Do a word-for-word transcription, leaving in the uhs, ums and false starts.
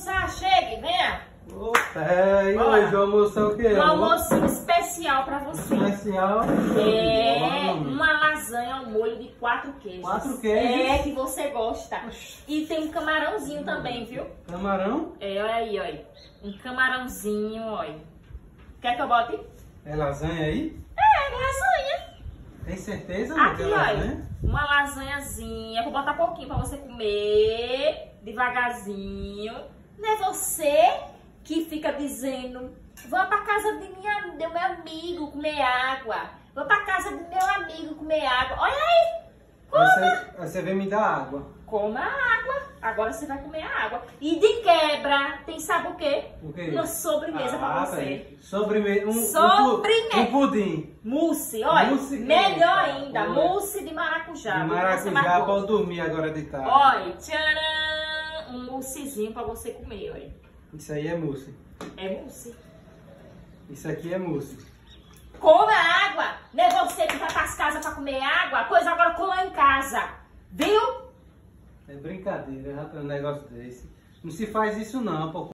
almoçar, chegue, venha. Opa, é, e hoje o almoço é o quê? Um almoço especial pra você. Especial? É, uma lasanha ao molho de quatro queijos. Quatro queijos? É, que você gosta. E tem um camarãozinho também, viu? Camarão? É, olha aí, olha. Um camarãozinho, olha. Quer que eu bote? É lasanha aí? É, lasanha. Tem certeza, amor, que Aqui, é olha. lasanha? Uma lasanhazinha. Vou botar pouquinho pra você comer. Devagarzinho. Não é você que fica dizendo: vou pra casa de, minha, de meu amigo comer água. Vou pra casa do meu amigo comer água. Olha aí. Coma. Aí você, aí você vem me dar água. Coma a água. Agora você vai comer a água. E de quebra, tem sabe o quê? O quê? Uma sobremesa ah, pra você. Peraí. Sobremesa. Um, Sobremesa. Um, pu- um pudim. Mousse, olha. Mousse, melhor eita, ainda. olha. Mousse de maracujá. De Vai ser mais maracujá gostoso. pra eu dormir agora de tarde. Olha, tcharam, um moussezinho pra você comer, olha. Isso aí é mousse. É mousse. Isso aqui é mousse. Coma água. Não é você que vai pras casas pra comer água? Pois agora coma em casa. Viu? É brincadeira, rapaz, um negócio desse. Não se faz isso não, pô.